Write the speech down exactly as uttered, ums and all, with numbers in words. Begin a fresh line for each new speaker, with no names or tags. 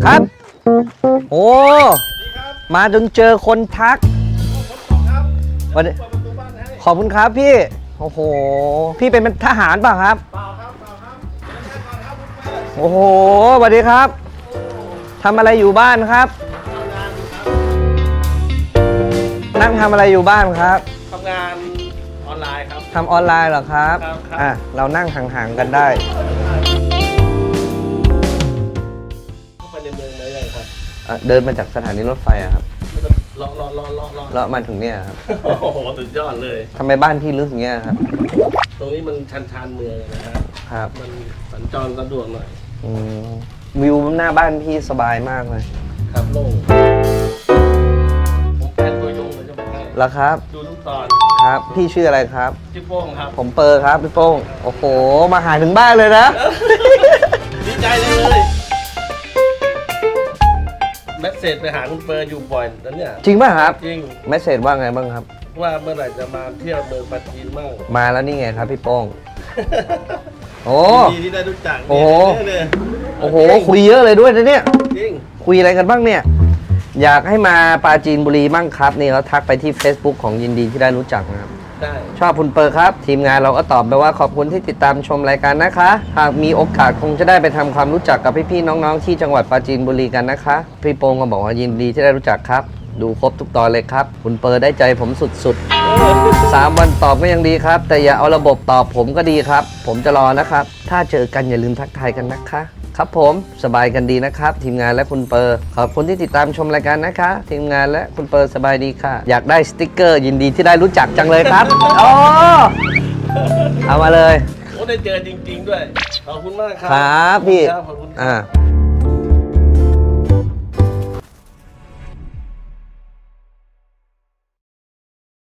ครับโอ้มาจนเจอคนทักวันนี้ขอบคุณครับพี่โอ้โหพี่เป็นทหารป่ะครับเปล่าครับเปล่าครับโอ้โหสวัสดีครับทำอะไรอยู่บ้านครับนั่งทำอะไรอยู่บ้านครับ
ทำงานออนไลน์ครับ
ทำออนไลน์เหรอครับอ่ะเรานั่งห่างๆกันได้
เข้าไปในเมืองเลยเลยครับ
เดินมาจากสถานีรถไฟอะครับ
เลาะเลาะเลาะเลาะเลาะ
เลาะมาถึงเนี่ยครับ
โอ้โหสุดยอดเลย
ทำไมบ้านพี่ลึกอย่างเงี้ยครับ
ตรงนี้มันชันชันเมืองนะครับ
ครับ
มันสัญจรสะดวกหน่อย
วิวหน้าบ้านพี่สบายมากเลย
ครับโล่งผมแพนตัวยงเลยจะบอกให้
แล้วครับ
ดูทุกตอน
ครับพี่ชื่ออะไรครับ
ชื่อโป้งครับ
ผมเปอร์ครับพี่โป้งโอ้โหมาหาถึงบ้านเลยนะ
ดีใจเลยแมสเซจไปหาคุณเปอร์อยู่บ่อยแล้วเนี่ย
จริงป่ะครับ
จริง
แมสเซจว่าไงบ้างครับ
ว่าเมื่อไหร่จะมาเที่ยวเมืองปาจีนมั่ง
มาแล้วนี่ไงครับพี่โป้งโอ้
ดีที่ได้รู้จัก
โอ้โหโอ้โหคุยเยอะเลยด้วยนะเนี่ย
จริง
คุยอะไรกันบ้างเนี่ยอยากให้มาปราจีนบุรีมั่งครับนี่เขาทักไปที่ Facebook ของยินดีที่ได้รู้จักนะครับชอบคุณเปอร์ครับทีมงานเราก็ตอบไปว่าขอบคุณที่ติดตามชมรายการนะคะหากมีโอกาสคงจะได้ไปทำความรู้จักกับพี่ๆน้องๆที่จังหวัดปราจีนบุรีกันนะคะพี่โป้งก็บอกว่ายินดีที่ได้รู้จักครับดูครบทุกตอนเลยครับคุณเปอร์ได้ใจผมสุดๆสามวันตอบก็ยังดีครับแต่อย่าเอาระบบตอบผมก็ดีครับผมจะรอนะครับถ้าเจอกันอย่าลืมทักทายกันนะคะครับผมสบายกันดีนะครับทีมงานและคุณเปอร์ขอบคุณที่ติดตามชมรายการนะคะทีมงานและคุณเปอร์สบายดีค่ะอยากได้สติ๊กเกอร์ยินดีที่ได้รู้จักจังเลยครับโอ้เอามาเลย
โอ้ได้เจอจริงๆด้วยขอบคุณมากครับ
ครับพี่อ่า